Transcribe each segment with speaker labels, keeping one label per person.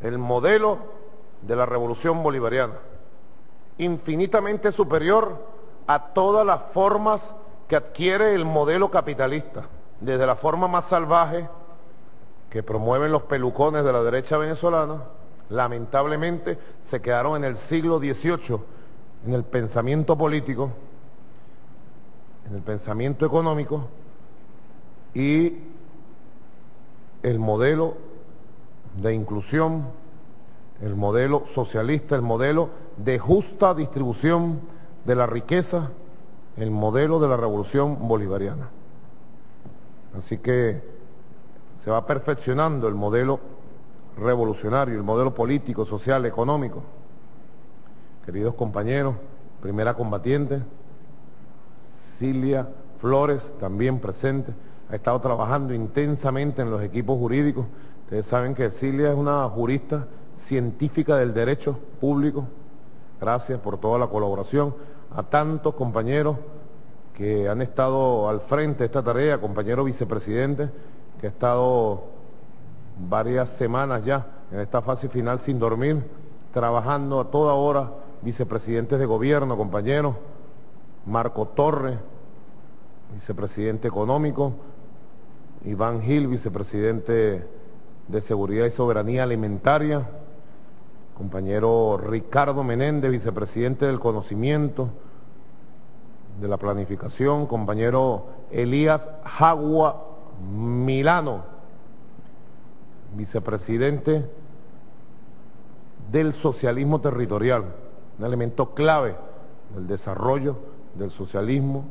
Speaker 1: el modelo de la revolución bolivariana, infinitamente superior a todas las formas que adquiere el modelo capitalista, desde la forma más salvaje que promueven los pelucones de la derecha venezolana. Lamentablemente se quedaron en el siglo XVIII, en el pensamiento político, en el pensamiento económico, y el modelo de inclusión, el modelo socialista, el modelo de justa distribución de la riqueza, el modelo de la revolución bolivariana. Así que se va perfeccionando el modelo revolucionario, el modelo político, social, económico. Queridos compañeros, primera combatiente, Cilia Flores, también presente, ha estado trabajando intensamente en los equipos jurídicos. Ustedes saben que Cilia es una jurista científica del derecho público. Gracias por toda la colaboración. A tantos compañeros que han estado al frente de esta tarea, compañero vicepresidente, que ha estado varias semanas ya en esta fase final sin dormir, trabajando a toda hora, vicepresidentes de gobierno, compañeros, Marco Torres, vicepresidente económico, Iván Gil, vicepresidente de Seguridad y Soberanía Alimentaria, compañero Ricardo Menéndez, vicepresidente del Conocimiento, de la Planificación, compañero Elías Jagua Milano, vicepresidente del Socialismo Territorial, un elemento clave del desarrollo del socialismo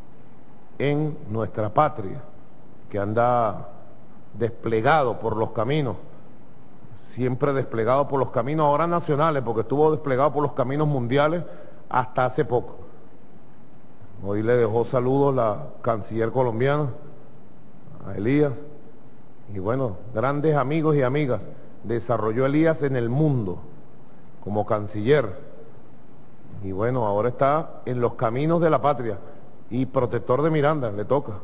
Speaker 1: en nuestra patria, que anda desplegado por los caminos, siempre desplegado por los caminos ahora nacionales, porque estuvo desplegado por los caminos mundiales hasta hace poco. Hoy le dejó saludos la canciller colombiana, a Elías, y bueno, grandes amigos y amigas desarrolló Elías en el mundo como canciller, y bueno, ahora está en los caminos de la patria, y protector de Miranda, le toca,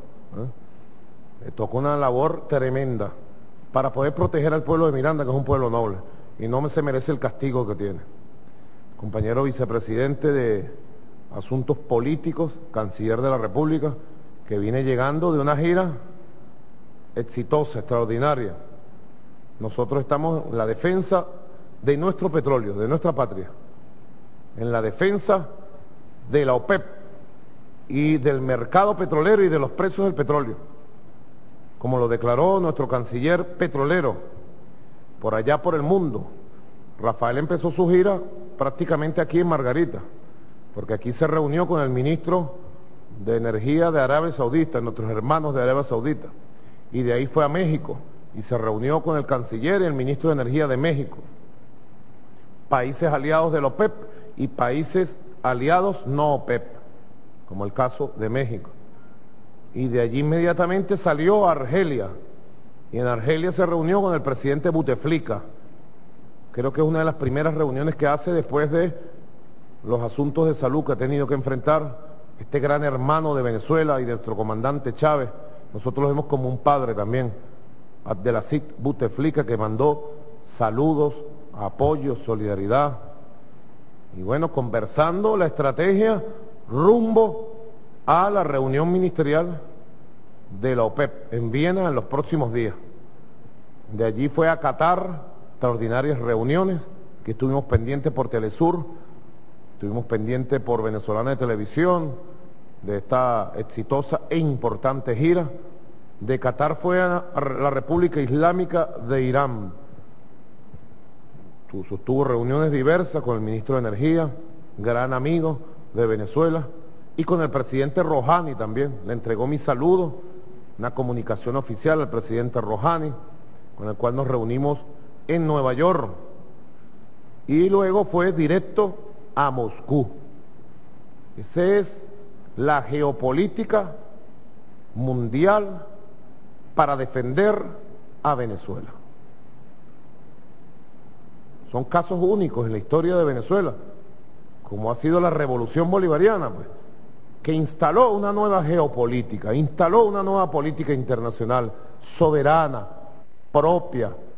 Speaker 1: le toca una labor tremenda para poder proteger al pueblo de Miranda, que es un pueblo noble, y no se merece el castigo que tiene. Compañero vicepresidente de Asuntos Políticos, canciller de la República, que viene llegando de una gira exitosa, extraordinaria. Nosotros estamos en la defensa de nuestro petróleo, de nuestra patria, en la defensa de la OPEP y del mercado petrolero y de los precios del petróleo, como lo declaró nuestro canciller petrolero por allá por el mundo. Rafael empezó su gira prácticamente aquí en Margarita, porque aquí se reunió con el ministro de Energía de Arabia Saudita, nuestros hermanos de Arabia Saudita, y de ahí fue a México y se reunió con el canciller y el ministro de Energía de México, países aliados de la OPEP y países aliados no OPEP, como el caso de México. Y de allí inmediatamente salió a Argelia, y en Argelia se reunió con el presidente Buteflika. Creo que es una de las primeras reuniones que hace después de los asuntos de salud que ha tenido que enfrentar este gran hermano de Venezuela y de nuestro comandante Chávez. Nosotros lo vemos como un padre también, Abdelaziz Buteflika, que mandó saludos, apoyo, solidaridad, y bueno, conversando la estrategia rumbo a la reunión ministerial de la OPEP en Viena en los próximos días. De allí fue a Qatar, extraordinarias reuniones que estuvimos pendientes por Telesur, estuvimos pendientes por Venezolana de Televisión, de esta exitosa e importante gira. De Qatar fue a la República Islámica de Irán. Sostuvo reuniones diversas con el ministro de Energía, gran amigo de Venezuela, y con el presidente Rouhani también. Le entregó mi saludo, una comunicación oficial al presidente Rouhani, con el cual nos reunimos en Nueva York. Y luego fue directo a Moscú. Esa es la geopolítica mundial para defender a Venezuela. Son casos únicos en la historia de Venezuela, como ha sido la revolución bolivariana, pues, que instaló una nueva geopolítica, instaló una nueva política internacional, soberana, propia,